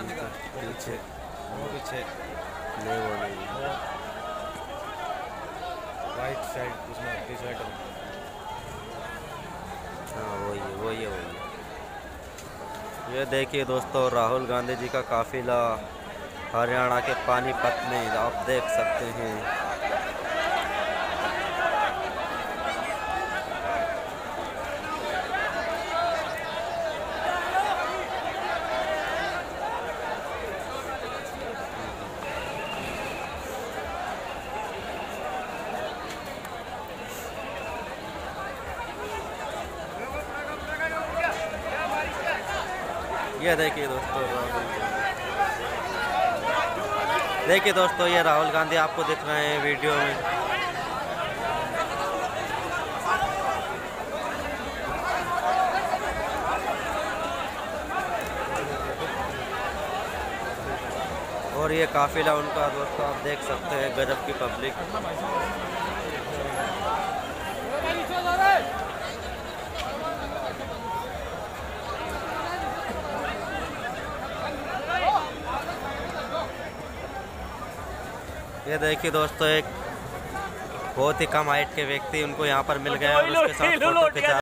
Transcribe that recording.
पीछे वो पीछे नहीं, वो नहीं, राइट साइड उसमें टी शर्ट। हाँ वही है। ये देखिए दोस्तों, राहुल गांधी जी का काफिला हरियाणा के पानीपत में आप देख सकते हैं। ये देखिए दोस्तों, देखिए दोस्तों, ये राहुल गांधी आपको दिख रहे हैं वीडियो में। और ये काफिला उनका दोस्तों आप देख सकते हैं, गजब की पब्लिक। ये देखिए दोस्तों, एक बहुत ही कम हाइट के व्यक्ति उनको यहाँ पर मिल गए और उसके साथ फोटो खिंचा